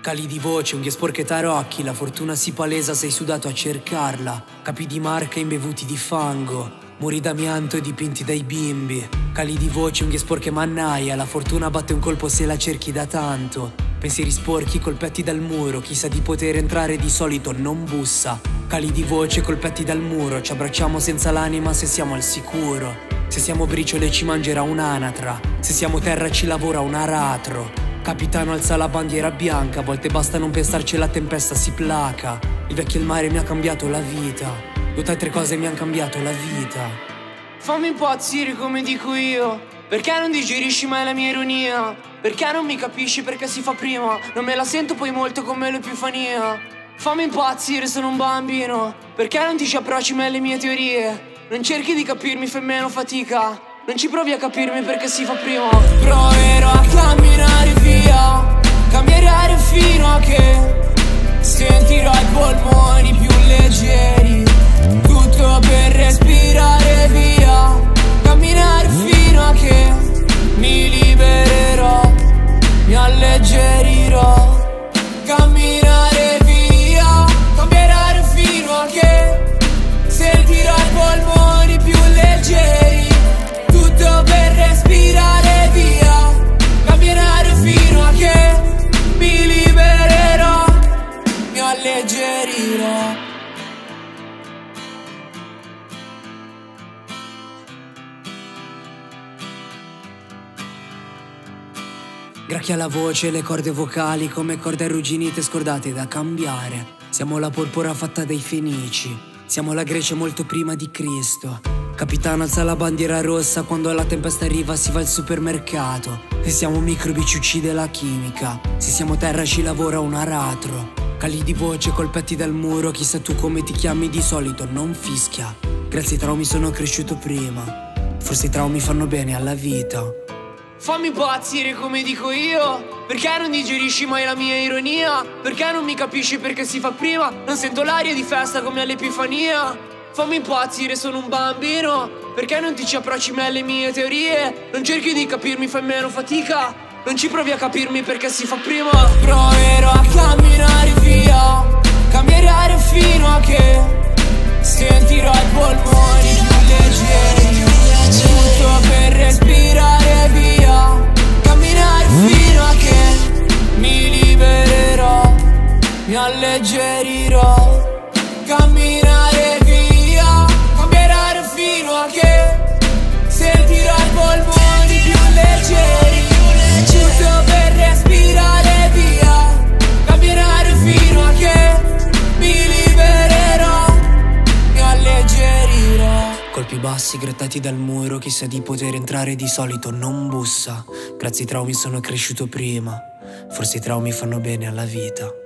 Cali di voce, unghie sporche tarocchi, la fortuna si palesa, sei sudato a cercarla. Capi di marca imbevuti di fango, muri d'amianto e dipinti dai bimbi. Cali di voce, unghie sporche mannaia, la fortuna batte un colpo se la cerchi da tanto. Pensieri sporchi, colpetti dal muro, chi sa di poter entrare di solito non bussa. Cali di voce, colpetti dal muro, ci abbracciamo senza l'anima se siamo al sicuro. Se siamo briciole ci mangerà un'anatra, se siamo terra ci lavora un aratro. Capitano alza la bandiera bianca, a volte basta non pensarci e la tempesta si placa. Il vecchio il mare mi ha cambiato la vita, 2 o 3 cose mi han cambiato la vita. Fammi impazzire come dico io, perché non digerisci mai la mia ironia? Perché non mi capisci perché si fa prima? Non me la sento poi molto come l'epifania. Fammi impazzire, sono un bambino, perché non ti ci approcci mai alle mie teorie? Non cerchi di capirmi, fai meno fatica, non ci provi a capirmi perché si fa prima. Proverò a camminare via, cambierare fino a che sentirò i polmoni più leggeri. Tutto per respirare via, camminare fino a che mi libererò, mi alleggerirò. Camminare via, camminare fino a che sentirò i polmoni più leggeri. Tutto per respirare via, camminare fino a che mi libererò, mi alleggerirò. Gracchia la voce, le corde vocali come corde arrugginite scordate da cambiare. Siamo la porpora fatta dai fenici, siamo la Grecia molto prima di Cristo. Capitano alza la bandiera rossa, quando la tempesta arriva si va al supermercato. Se siamo microbi ci uccide la chimica, se siamo terra ci lavora un aratro. Cali di voce, colpetti dal muro, chissà tu come ti chiami di solito non fischia. Grazie ai traumi sono cresciuto prima, forse i traumi fanno bene alla vita. Fammi impazzire come dico io, perché non digerisci mai la mia ironia? Perché non mi capisci perché si fa prima? Non sento l'aria di festa come all'epifania. Fammi impazzire, sono un bambino, perché non ti ci approcci mai alle mie teorie? Non cerchi di capirmi, fai meno fatica, non ci provi a capirmi perché si fa prima. Proverò a camminare via, camminare fino a che sentirò i polmoni più leggeri. Tutto per respirare via, camminare fino a che mi libererò, mi alleggerirò. Camminare via, camminare fino a che sentirò i polmoni più leggeri. Tutto per respirare via, camminare fino a che mi libererò, mi alleggerirò. Colpi bassi grattati dal muro, chissà di poter entrare di solito non bussa. Grazie ai traumi sono cresciuto prima, forse i traumi fanno bene alla vita.